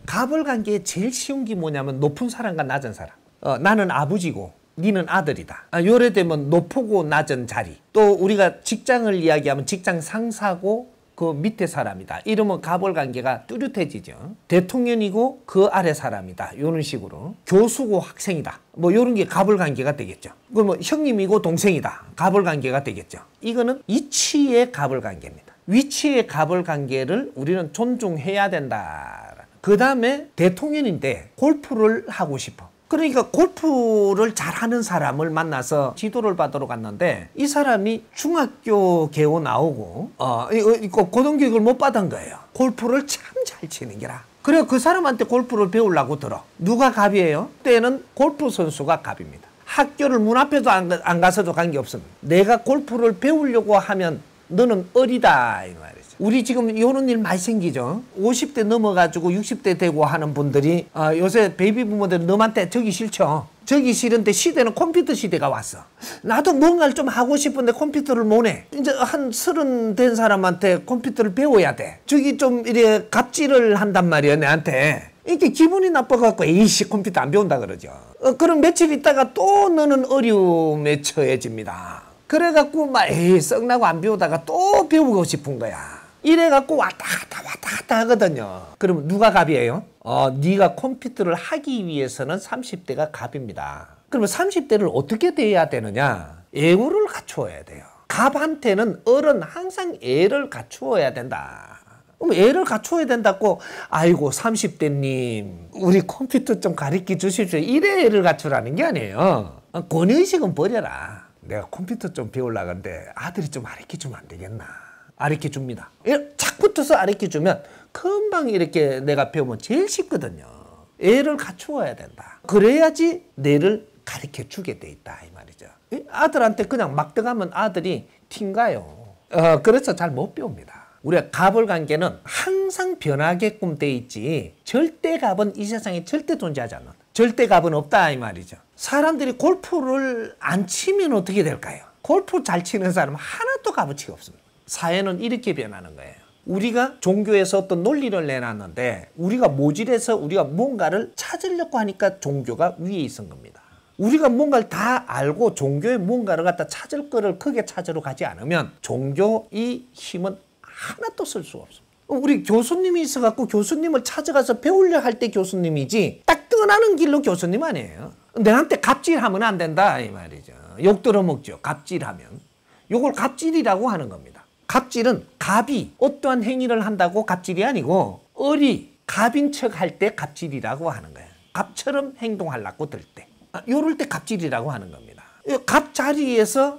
갑을 관계에 제일 쉬운 게 뭐냐면 높은 사람과 낮은 사람. 나는 아버지고 니는 아들이다. 요래되면 높고 낮은 자리. 또 우리가 직장을 이야기하면 직장 상사고 그 밑에 사람이다. 이러면 갑을 관계가 뚜렷해지죠. 대통령이고 그 아래 사람이다. 이런 식으로. 교수고 학생이다. 뭐 이런 게 갑을 관계가 되겠죠. 그러면 형님이고 동생이다. 갑을 관계가 되겠죠. 이거는 위치의 갑을 관계입니다. 위치의 갑을 관계를 우리는 존중해야 된다. 그 다음에 대통령인데 골프를 하고 싶어. 그러니까 골프를 잘하는 사람을 만나서 지도를 받으러 갔는데 이 사람이 중학교 개호 나오고 고등교육을 못 받은 거예요. 골프를 참 잘 치는 게라. 그래 그 사람한테 골프를 배우려고 들어. 누가 갑이에요? 그때는 골프 선수가 갑입니다. 학교를 문 앞에도 안 가서도 관계없습니다. 내가 골프를 배우려고 하면 너는 어리다 이 말이죠. 우리 지금 이런 일 많이 생기죠. 50대 넘어가지고 60대 되고 하는 분들이 요새 베이비 부모들은 너한테 저기 싫죠. 저기 싫은데 시대는 컴퓨터 시대가 왔어. 나도 뭔가를 좀 하고 싶은데 컴퓨터를 못 해. 이제 한 30 된 사람한테 컴퓨터를 배워야 돼. 저기 좀 이래 갑질을 한단 말이야 내한테. 이렇게 기분이 나빠갖고 에이씨 컴퓨터 안 배운다 그러죠. 그럼 며칠 있다가 또 너는 어려움에 처해집니다. 그래갖고 막 에이 썩나고 안 배우다가 또 배우고 싶은 거야. 이래갖고 왔다 갔다 하거든요. 그럼 누가 갑이에요? 네가 컴퓨터를 하기 위해서는 30대가 갑입니다. 그러면 30대를 어떻게 돼야 되느냐? 애우를 갖추어야 돼요. 갑한테는 어른 항상 애를 갖추어야 된다. 그럼 애를 갖추어야 된다고 아이고 30대님 우리 컴퓨터 좀 가르쳐 주십시오. 이래 애를 갖추라는 게 아니에요. 권위의식은 버려라. 내가 컴퓨터 좀 배우려고 하는데 아들이 좀 가르쳐주면 안 되겠나? 가르쳐줍니다. 착 붙어서 가르쳐주면 금방 이렇게 내가 배우면 제일 쉽거든요. 애를 갖추어야 된다. 그래야지 내를 가르쳐주게 돼 있다 이 말이죠. 아들한테 그냥 막 들어가면 아들이 튕가요. 그래서 잘 못 배웁니다. 우리가 갑을 관계는 항상 변하게끔 돼 있지 절대 갑은 이 세상에 절대 존재하지 않는다. 절대 갑은 없다 이 말이죠. 사람들이 골프를 안 치면 어떻게 될까요? 골프 잘 치는 사람은 하나도 값어치가 없습니다. 사회는 이렇게 변하는 거예요. 우리가 종교에서 어떤 논리를 내놨는데 우리가 모질해서 우리가 뭔가를 찾으려고 하니까 종교가 위에 있은 겁니다. 우리가 뭔가를 다 알고 종교의 뭔가를 갖다 찾을 거를 크게 찾으러 가지 않으면 종교의 힘은 하나도 쓸 수가 없습니다. 우리 교수님이 있어갖고 교수님을 찾아가서 배우려 할 때 교수님이지 딱 떠나는 길로 교수님 아니에요. 내한테 갑질하면 안 된다 이 말이죠. 욕 들어먹죠. 갑질하면. 요걸 갑질이라고 하는 겁니다. 갑질은 갑이 어떠한 행위를 한다고 갑질이 아니고 을이 갑인 척 할 때 갑질이라고 하는 거예요. 갑처럼 행동하려고 들 때. 요럴 때 갑질이라고 하는 겁니다. 갑 자리에서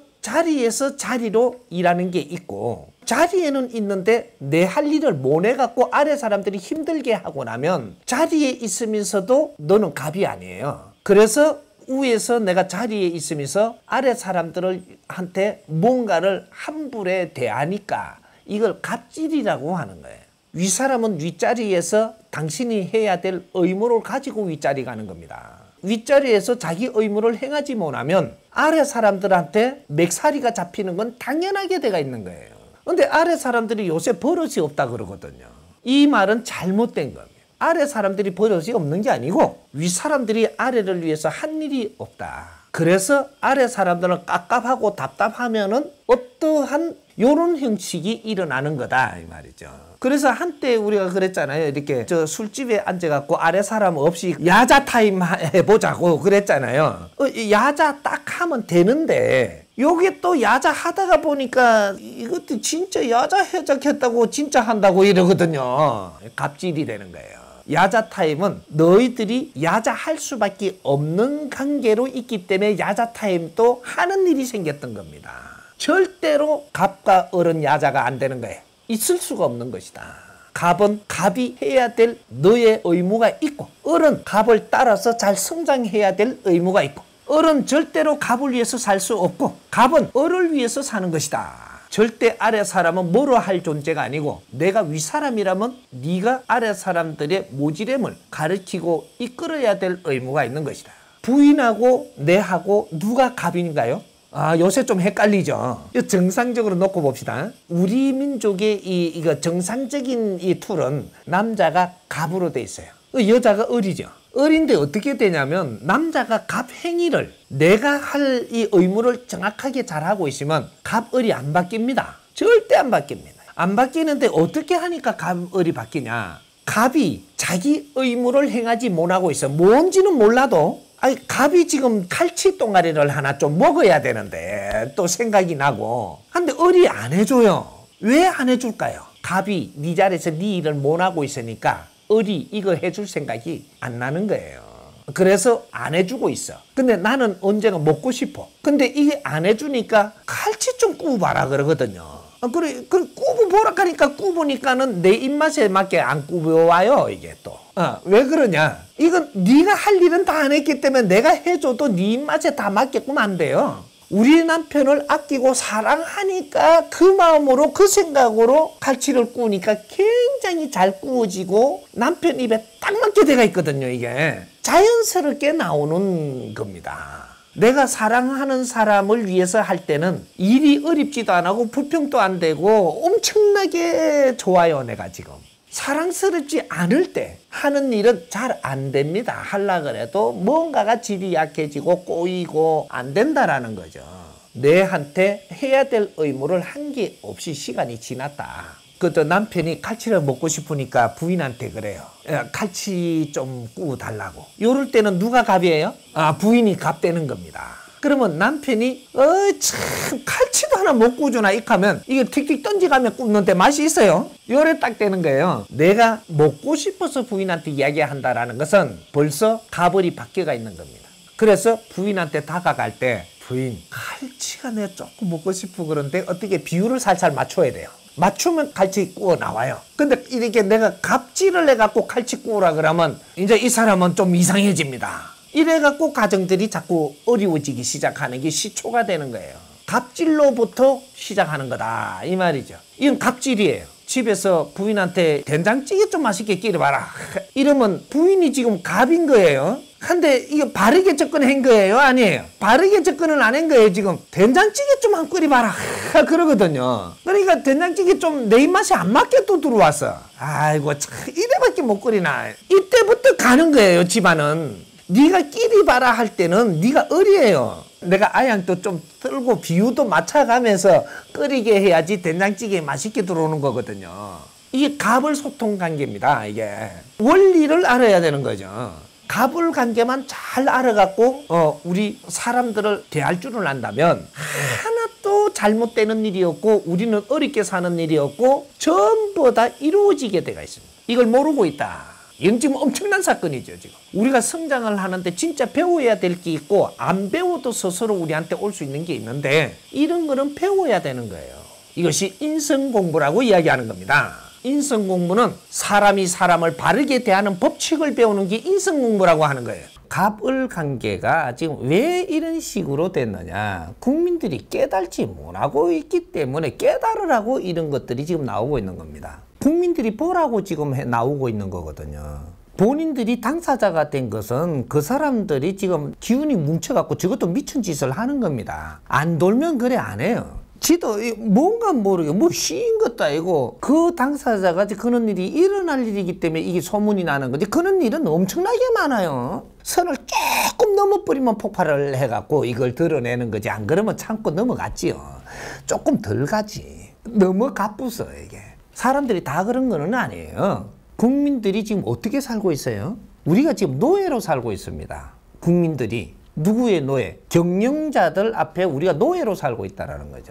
자리로 일하는 게 있고 자리에는 있는데 내 할 일을 못 해갖고 아래 사람들이 힘들게 하고 나면 자리에 있으면서도 너는 갑이 아니에요. 그래서 위에서 내가 자리에 있으면서 아래 사람들한테 뭔가를 함부로 대하니까 이걸 갑질이라고 하는 거예요. 윗사람은 윗자리에서 당신이 해야 될 의무를 가지고 윗자리 가는 겁니다. 윗자리에서 자기 의무를 행하지 못하면 아래 사람들한테 맥살이가 잡히는 건 당연하게 돼가 있는 거예요. 근데 아래 사람들이 요새 버릇이 없다 그러거든요. 이 말은 잘못된 겁니다. 아래 사람들이 버릇이 없는 게 아니고 윗사람들이 아래를 위해서 한 일이 없다. 그래서 아래 사람들은 깝깝하고 답답하면은 어떠한 요런 형식이 일어나는 거다 이 말이죠. 그래서 한때 우리가 그랬잖아요. 이렇게 저 술집에 앉아갖고 아래 사람 없이 야자 타임 해보자고 그랬잖아요. 야자 딱 하면 되는데 요게 또 야자 하다가 보니까 이것도 진짜 야자 해적했다고 진짜 한다고 이러거든요. 갑질이 되는 거예요. 야자 타임은 너희들이 야자 할 수밖에 없는 관계로 있기 때문에 야자 타임도 하는 일이 생겼던 겁니다. 절대로 갑과 을은 야자가 안 되는 거예요. 있을 수가 없는 것이다. 갑은 갑이 해야 될 너의 의무가 있고 을은 갑을 따라서 잘 성장해야 될 의무가 있고 을은 절대로 갑을 위해서 살 수 없고 갑은 을을 위해서 사는 것이다. 절대 아래 사람은 뭐로 할 존재가 아니고 내가 윗사람이라면 네가 아래 사람들의 모질함을 가르치고 이끌어야 될 의무가 있는 것이다. 부인하고 내하고 누가 갑인가요? 요새 좀 헷갈리죠. 정상적으로 놓고 봅시다. 우리 민족의 이거 정상적인 이 툴은 남자가 갑으로 돼 있어요. 그 여자가 어리죠. 어린데 어떻게 되냐면 남자가 갑 행위를 내가 할 이 의무를 정확하게 잘하고 있으면 갑을이 안 바뀝니다. 절대 안 바뀝니다. 안 바뀌는데 어떻게 하니까 갑을이 바뀌냐. 갑이 자기 의무를 행하지 못하고 있어. 뭔지는 몰라도 아니 갑이 지금 칼치 동아리를 하나 좀 먹어야 되는데 또 생각이 나고 근데 을이 안 해줘요. 왜 안 해줄까요? 갑이 네 자리에서 네 일을 못하고 있으니까 을이 이거 해줄 생각이 안 나는 거예요. 그래서 안 해주고 있어. 근데 나는 언젠가 먹고 싶어. 근데 이게 안 해주니까 칼치 좀 구워봐라 그러거든요. 그래 구워보라 하니까 구우니까는 내 입맛에 맞게 안 구워와요 이게 또. 왜 그러냐? 이건 네가 할 일은 다 안 했기 때문에 내가 해줘도 네 입맛에 다 맞게끔 안 돼요. 우리 남편을 아끼고 사랑하니까 그 마음으로 그 생각으로 칼치를 구우니까 굉장히 잘 구워지고 남편 입에 딱 맞게 돼가 있거든요. 이게 자연스럽게 나오는 겁니다. 내가 사랑하는 사람을 위해서 할 때는 일이 어렵지도 안 하고 불평도 안 되고 엄청나게 좋아요. 내가 지금 사랑스럽지 않을 때 하는 일은 잘 안 됩니다. 하려고 해도 뭔가가 질이 약해지고 꼬이고 안 된다라는 거죠. 내한테 해야 될 의무를 한 게 없이 시간이 지났다. 그것도 남편이 칼치를 먹고 싶으니까 부인한테 그래요. 칼치 좀 구워달라고. 이럴 때는 누가 갑이에요? 부인이 갑되는 겁니다. 그러면 남편이 참 칼치도 하나 못 구워주나 이하면 이게 틱틱 던지가면 굽는데 맛이 있어요. 요래 딱 되는 거예요. 내가 먹고 싶어서 부인한테 이야기한다라는 것은 벌써 갑을이 바뀌어가 있는 겁니다. 그래서 부인한테 다가갈 때 부인 칼치가 내가 조금 먹고 싶어 그런데 어떻게 비율을 살살 맞춰야 돼요. 맞추면 칼치 구워 나와요. 근데 이렇게 내가 갑질을 해갖고 칼치 구우라 그러면 이제 이 사람은 좀 이상해집니다. 이래갖고 가정들이 자꾸 어려워지기 시작하는 게 시초가 되는 거예요. 갑질로부터 시작하는 거다 이 말이죠. 이건 갑질이에요. 집에서 부인한테 된장찌개 좀 맛있게 끓여봐라 이러면 부인이 지금 갑인 거예요. 근데 이거 바르게 접근한 거예요? 아니에요. 바르게 접근은 안 한 거예요. 지금 된장찌개 좀 한 끓여봐라 그러거든요. 그러니까 된장찌개 좀 내 입맛에 안 맞게 또 들어왔어. 아이고 참 이래밖에 못 끓이나. 이때부터 가는 거예요. 집안은. 네가 끼리 봐라 할 때는 네가 어리예요. 내가 아양도 좀 들고 비유도 맞춰가면서 끓이게 해야지 된장찌개 맛있게 들어오는 거거든요. 이게 갑을 소통 관계입니다. 이게 원리를 알아야 되는 거죠. 갑을 관계만 잘 알아갖고 우리 사람들을 대할 줄을 안다면 하나도 잘못되는 일이 없고 우리는 어렵게 사는 일이 없고 전부 다 이루어지게 돼가 있습니다. 이걸 모르고 있다. 이건 지금 엄청난 사건이죠. 지금 우리가 성장을 하는데 진짜 배워야 될 게 있고 안 배워도 스스로 우리한테 올 수 있는 게 있는데 이런 거는 배워야 되는 거예요. 이것이 인성공부라고 이야기하는 겁니다. 인성공부는 사람이 사람을 바르게 대하는 법칙을 배우는 게 인성공부라고 하는 거예요. 갑을 관계가 지금 왜 이런 식으로 됐느냐. 국민들이 깨달지 못하고 있기 때문에 깨달으라고 이런 것들이 지금 나오고 있는 겁니다. 국민들이 보라고 지금 나오고 있는 거거든요. 본인들이 당사자가 된 것은 그 사람들이 지금 기운이 뭉쳐갖고 저것도 미친 짓을 하는 겁니다. 안 돌면 그래 안 해요. 지도 뭔가 모르게 뭐 쉬인 것도 아니고 그 당사자가 그런 일이 일어날 일이기 때문에 이게 소문이 나는 거지. 그런 일은 엄청나게 많아요. 선을 조금 넘어버리면 폭발을 해갖고 이걸 드러내는 거지. 안 그러면 참고 넘어갔지요. 조금 덜 가지. 너무 가쁘서 이게. 사람들이 다 그런 거는 아니에요. 국민들이 지금 어떻게 살고 있어요? 우리가 지금 노예로 살고 있습니다. 국민들이. 누구의 노예? 경영자들 앞에 우리가 노예로 살고 있다는 거죠.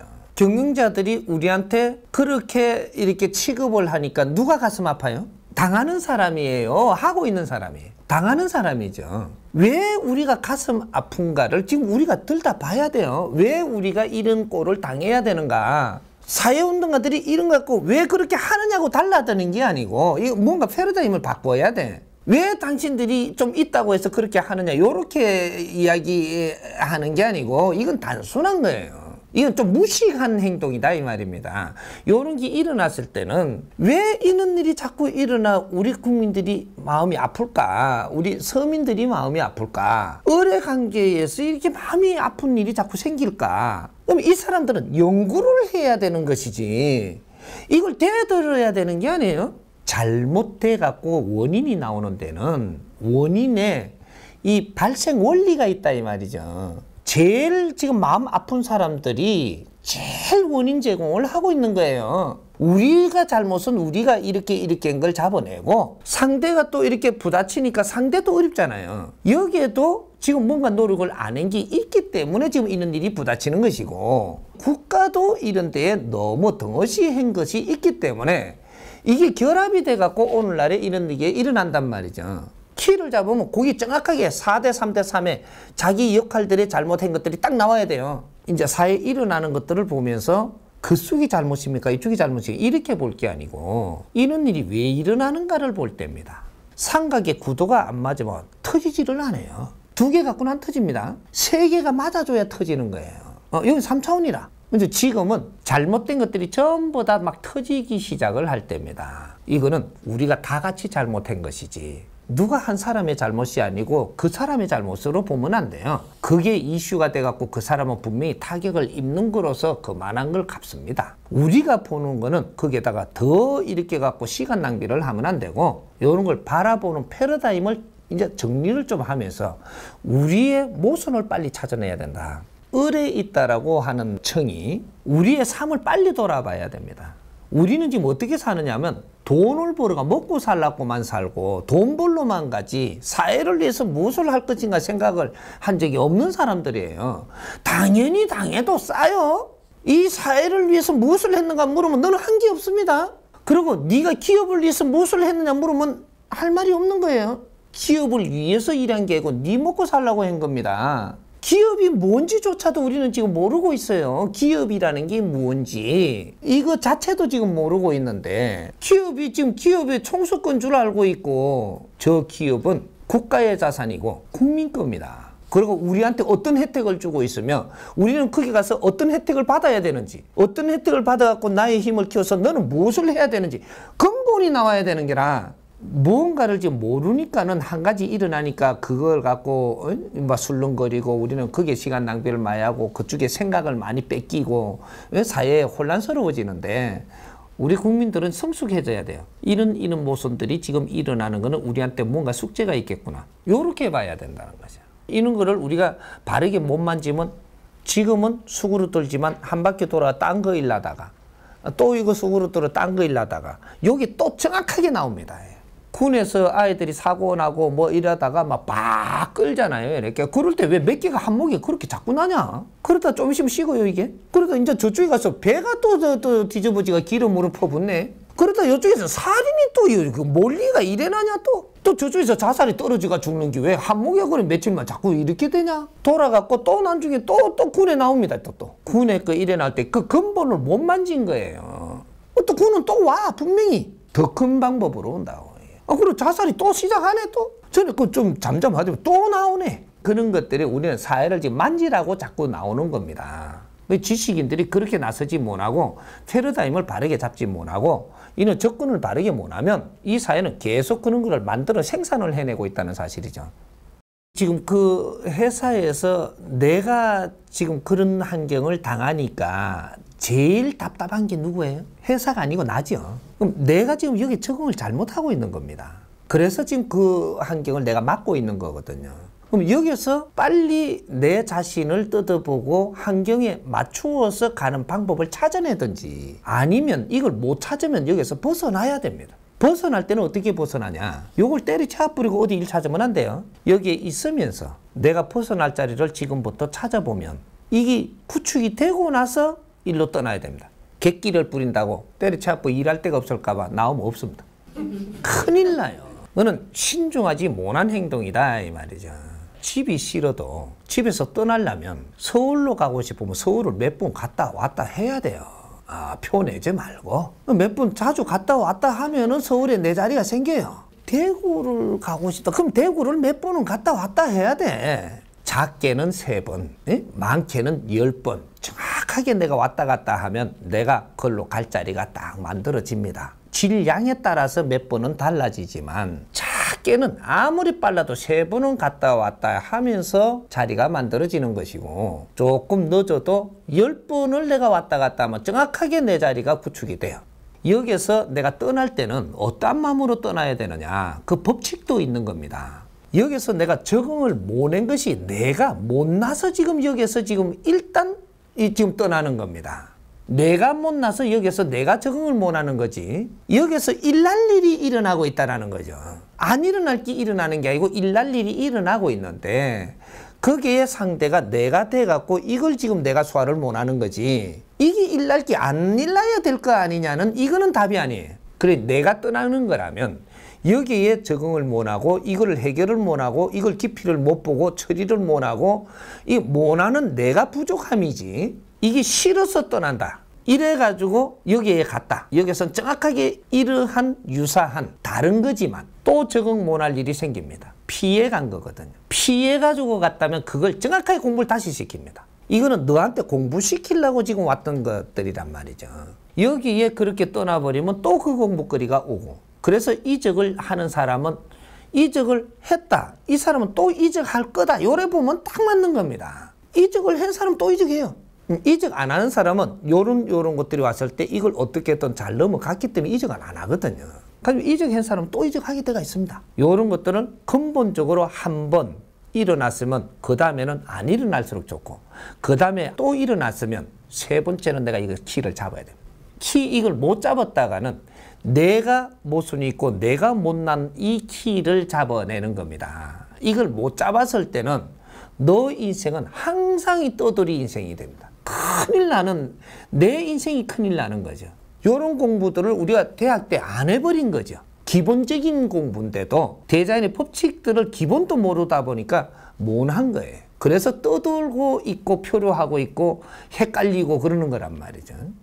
경영자들이 우리한테 그렇게 이렇게 취급을 하니까 누가 가슴 아파요? 당하는 사람이에요? 하고 있는 사람이에요? 당하는 사람이죠. 왜 우리가 가슴 아픈가를 지금 우리가 들여다봐야 돼요. 왜 우리가 이런 꼴을 당해야 되는가? 사회운동가들이 이런 거 갖고 왜 그렇게 하느냐고 달라드는 게 아니고 이거 뭔가 패러다임을 바꿔야 돼. 왜 당신들이 좀 있다고 해서 그렇게 하느냐 이렇게 이야기하는 게 아니고 이건 단순한 거예요. 이건 좀 무식한 행동이다 이 말입니다. 이런 게 일어났을 때는 왜 이런 일이 자꾸 일어나 우리 국민들이 마음이 아플까? 우리 서민들이 마음이 아플까? 의뢰 관계에서 이렇게 마음이 아픈 일이 자꾸 생길까? 그럼 이 사람들은 연구를 해야 되는 것이지 이걸 대들어야 되는 게 아니에요. 잘못돼 갖고 원인이 나오는 데는 원인에 이 발생 원리가 있다 이 말이죠. 제일 지금 마음 아픈 사람들이 제일 원인 제공을 하고 있는 거예요. 우리가 잘못은 우리가 이렇게 한 걸 잡아내고 상대가 또 이렇게 부딪히니까 상대도 어렵잖아요. 여기에도 지금 뭔가 노력을 안 한 게 있기 때문에 지금 이런 일이 부딪히는 것이고 국가도 이런 데에 너무 덩어시 한 것이 있기 때문에 이게 결합이 돼 갖고 오늘날에 이런 일이 일어난단 말이죠. 키를 잡으면 거기 정확하게 4대 3대 3에 자기 역할들이 잘못한 것들이 딱 나와야 돼요. 이제 사회에 일어나는 것들을 보면서 그쪽이 잘못입니까? 이쪽이 잘못입니까? 이렇게 볼 게 아니고 이런 일이 왜 일어나는가를 볼 때입니다. 삼각의 구도가 안 맞으면 터지지를 않아요. 2개 갖고는 안 터집니다. 3개가 맞아줘야 터지는 거예요. 여기 3차원이라. 이제 지금은 잘못된 것들이 전부 다 막 터지기 시작을 할 때입니다. 이거는 우리가 다 같이 잘못한 것이지 누가 한 사람의 잘못이 아니고 그 사람의 잘못으로 보면 안 돼요. 그게 이슈가 돼갖고 그 사람은 분명히 타격을 입는 거로서 그만한 걸 갚습니다. 우리가 보는 거는 거기에다가 더 이렇게 갖고 시간 낭비를 하면 안 되고 이런 걸 바라보는 패러다임을 이제 정리를 좀 하면서 우리의 모선을 빨리 찾아내야 된다. 을에 있다라고 하는 청이 우리의 삶을 빨리 돌아봐야 됩니다. 우리는 지금 어떻게 사느냐 하면 돈을 벌어가 먹고 살라고만 살고 돈 벌러만 가지 사회를 위해서 무엇을 할 것인가 생각을 한 적이 없는 사람들이에요. 당연히 당해도 싸요. 이 사회를 위해서 무엇을 했는가 물으면 너는 한 게 없습니다. 그리고 네가 기업을 위해서 무엇을 했느냐 물으면 할 말이 없는 거예요. 기업을 위해서 일한 게 아니고 네 먹고 살라고 한 겁니다. 기업이 뭔지조차도 우리는 지금 모르고 있어요. 기업이라는 게 뭔지 이거 자체도 지금 모르고 있는데 기업이 지금 기업의 총수권 줄 알고 있고 저 기업은 국가의 자산이고 국민 겁니다. 그리고 우리한테 어떤 혜택을 주고 있으며 우리는 거기 가서 어떤 혜택을 받아야 되는지 어떤 혜택을 받아갖고 나의 힘을 키워서 너는 무엇을 해야 되는지 근본이 나와야 되는 게라 무언가를 지금 모르니까는 한 가지 일어나니까 그걸 갖고 막 술렁거리고 우리는 그게 시간 낭비를 많이 하고 그쪽에 생각을 많이 뺏기고 사회에 혼란스러워지는데 우리 국민들은 성숙해져야 돼요. 이런 모순들이 지금 일어나는 거는 우리한테 뭔가 숙제가 있겠구나. 요렇게 봐야 된다는 거죠. 이런 거를 우리가 바르게 못 만지면 지금은 수그러 떨지만 한 바퀴 돌아 딴 거 일하다가 또 이거 수그러 떨어 딴 거 일하다가 여기 또 정확하게 나옵니다. 군에서 아이들이 사고 나고 뭐 이러다가 막 끌잖아요. 이렇게. 그럴 때 왜 몇 개가 한목에 그렇게 자꾸 나냐? 그러다 좀 있으면 식어요, 이게. 그러다 이제 저쪽에 가서 배가 또 뒤집어지가 기름으로 퍼붓네. 그러다 이쪽에서 살인이 또 몰리가 이래 나냐 또. 또 저쪽에서 자살이 떨어지가 죽는 게 왜 한목에 그래 며칠만 자꾸 이렇게 되냐? 돌아갔고 또 나중에 또 군에 나옵니다. 또. 군에 그 일어날 때 그 근본을 못 만진 거예요. 또 군은 또 와, 분명히. 더 큰 방법으로 온다고. 그리고 자살이 또 시작하네 또. 저는 그 좀 잠잠하지만 또 나오네. 그런 것들이 우리는 사회를 지금 만지라고 자꾸 나오는 겁니다. 지식인들이 그렇게 나서지 못하고 패러다임을 바르게 잡지 못하고 이는 접근을 바르게 못하면 이 사회는 계속 그런 걸 만들어 생산을 해내고 있다는 사실이죠. 지금 그 회사에서 내가 지금 그런 환경을 당하니까 제일 답답한 게 누구예요? 회사가 아니고 나죠. 그럼 내가 지금 여기 적응을 잘못하고 있는 겁니다. 그래서 지금 그 환경을 내가 맡고 있는 거거든요. 그럼 여기서 빨리 내 자신을 뜯어보고 환경에 맞추어서 가는 방법을 찾아내든지 아니면 이걸 못 찾으면 여기서 벗어나야 됩니다. 벗어날 때는 어떻게 벗어나냐? 요걸 때려쳐 버리고 어디 일 찾으면 안 돼요. 여기에 있으면서 내가 벗어날 자리를 지금부터 찾아보면 이게 구축이 되고 나서 일로 떠나야 됩니다. 객기를 부린다고 때려쳐갖고 일할 데가 없을까봐 나오면 없습니다. 큰일 나요. 너는 신중하지 못한 행동이다 이 말이죠. 집이 싫어도 집에서 떠나려면 서울로 가고 싶으면 서울을 몇 번 갔다 왔다 해야 돼요. 표 내지 말고 몇 번 자주 갔다 왔다 하면은 서울에 내 자리가 생겨요. 대구를 가고 싶다. 그럼 대구를 몇 번은 갔다 왔다 해야 돼. 작게는 3번, 많게는 10번. 정확하게 내가 왔다 갔다 하면 내가 그걸로 갈 자리가 딱 만들어집니다. 질량에 따라서 몇 번은 달라지지만 작게는 아무리 빨라도 3번은 갔다 왔다 하면서 자리가 만들어지는 것이고 조금 늦어도 10번을 내가 왔다 갔다 하면 정확하게 내 자리가 구축이 돼요. 여기서 내가 떠날 때는 어떠한 마음으로 떠나야 되느냐, 그 법칙도 있는 겁니다. 여기서 내가 적응을 못 낸 것이 내가 못나서 지금 여기서 지금 일단 지금 떠나는 겁니다. 내가 못나서 여기서 내가 적응을 못하는 거지, 여기서 일날 일이 일어나고 있다는 거죠. 안 일어날 게 일어나는 게 아니고 일날 일이 일어나고 있는데 거기에 상대가 내가 돼갖고 이걸 지금 내가 소화를 못하는 거지, 이게 일날 게 안 일나야 될 거 아니냐는 이거는 답이 아니에요. 그래, 내가 떠나는 거라면 여기에 적응을 못하고 이걸 해결을 못하고 이걸 깊이를 못 보고 처리를 못하고 이 못하는 내가 부족함이지, 이게 싫어서 떠난다 이래가지고 여기에 갔다, 여기서 정확하게 이러한 유사한 다른 거지만 또 적응 못할 일이 생깁니다. 피해 간 거거든요. 피해 가지고 갔다면 그걸 정확하게 공부를 다시 시킵니다. 이거는 너한테 공부시키려고 지금 왔던 것들이란 말이죠. 여기에 그렇게 떠나버리면 또 그 공부거리가 오고, 그래서 이적을 하는 사람은 이적을 했다, 이 사람은 또 이적할 거다, 요래 보면 딱 맞는 겁니다. 이적을 한 사람은 또 이적해요. 이적 안 하는 사람은 요런 것들이 왔을 때 이걸 어떻게든 잘 넘어갔기 때문에 이적을 안 하거든요. 그럼 이적한 사람은 또 이적하게 되가 있습니다. 요런 것들은 근본적으로 한번 일어났으면 그 다음에는 안 일어날수록 좋고, 그 다음에 또 일어났으면 세 번째는 내가 이걸 키를 잡아야 됩니다. 키 이걸 못 잡았다가는 내가 모순이 있고 내가 못난 이 키를 잡아내는 겁니다. 이걸 못 잡았을 때는 너 인생은 항상 이 떠돌이 인생이 됩니다. 큰일 나는, 내 인생이 큰일 나는 거죠. 이런 공부들을 우리가 대학 때 안 해버린 거죠. 기본적인 공부인데도 대자연의 법칙들을 기본도 모르다 보니까 못한 거예요. 그래서 떠돌고 있고 표류하고 있고 헷갈리고 그러는 거란 말이죠.